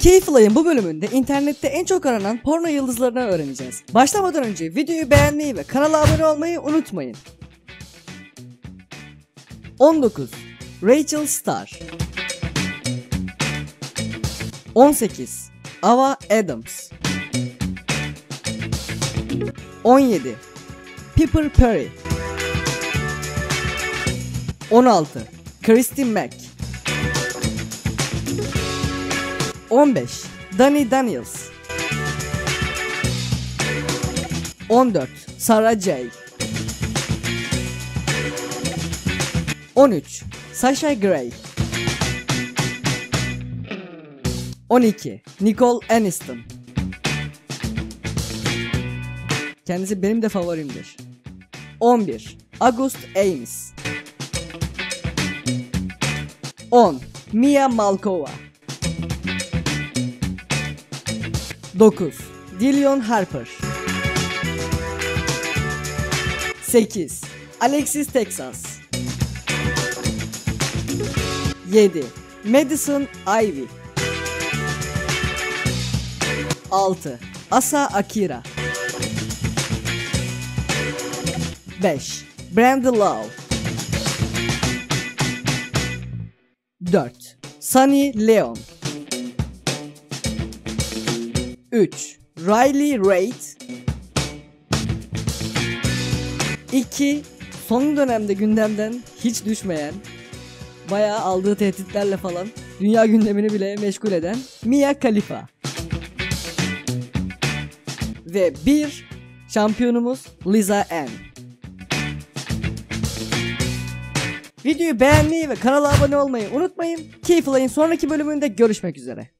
Keyiflay'ın bu bölümünde internette en çok aranan porno yıldızlarını öğreneceğiz. Başlamadan önce videoyu beğenmeyi ve kanala abone olmayı unutmayın. 19. Rachel Starr. 18. Ava Adams. 17. Piper Perry. 16. Christy Mack. 15. Dani Daniels. 14. Sarah J. 13. Sasha Grey. 12. Nicole Aniston. Kendisi benim de favorimdir. 11. August Ames. 10. Mia Malkova. 9. Dillon Harper. 8. Alexis Texas. 7. Madison Ivy. 6. Asa Akira. 5. Brandy Love. 4. Sunny Leon. 3. Riley Reid. 2. Son dönemde gündemden hiç düşmeyen, bayağı aldığı tehditlerle falan dünya gündemini bile meşgul eden Mia Khalifa. Ve 1. Şampiyonumuz Liza Ann. Videoyu beğenmeyi ve kanala abone olmayı unutmayın. Keyiflayın sonraki bölümünde görüşmek üzere.